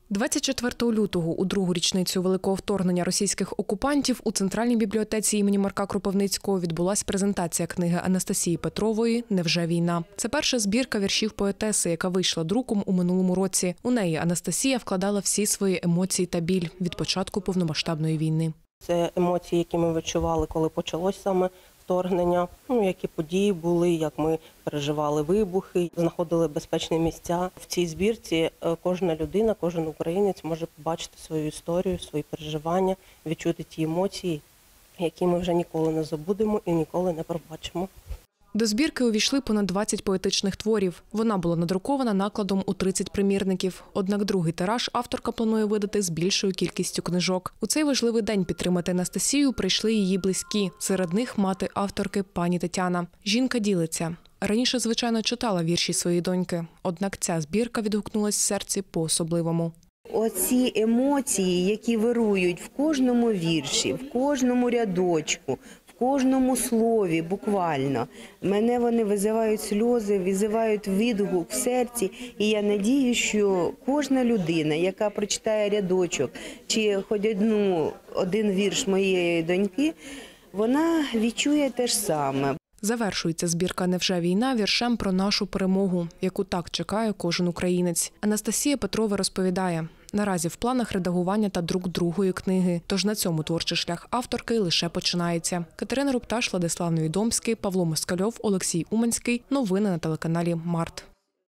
24 лютого, у другу річницю великого вторгнення російських окупантів, у Центральній бібліотеці імені Марка Кропивницького відбулася презентація книги Анастасії Петрової «Невже війна?». Це перша збірка віршів поетеси, яка вийшла друком у минулому році. У неї Анастасія вкладала всі свої емоції та біль від початку повномасштабної війни. Це емоції, які ми відчували, коли почалось саме вторгнення, які події були, як ми переживали вибухи, знаходили безпечні місця. В цій збірці кожна людина, кожен українець може побачити свою історію, свої переживання, відчути ті емоції, які ми вже ніколи не забудемо і ніколи не пробачимо. До збірки увійшли понад 20 поетичних творів. Вона була надрукована накладом у 30 примірників. Однак другий тираж авторка планує видати з більшою кількістю книжок. У цей важливий день підтримати Анастасію прийшли її близькі. Серед них мати авторки пані Тетяна. Жінка ділиться. Раніше, звичайно, читала вірші своєї доньки. Однак ця збірка відгукнулась в серці по-особливому. Оці емоції, які вирують в кожному вірші, в кожному рядочку, в кожному слові буквально. Мене вони визивають сльози, визивають відгук в серці. І я надію, що кожна людина, яка прочитає рядочок чи хоч один вірш моєї доньки, вона відчує те ж саме. Завершується збірка «Невже війна» віршем про нашу перемогу, яку так чекає кожен українець. Анастасія Петрова розповідає, наразі в планах редагування та друк другої книги, тож на цьому творчий шлях авторки лише починається. Катерина Рупташ, Владислав Невідомський, Павло Москальов, Олексій Уманський. Новини на телеканалі «Март».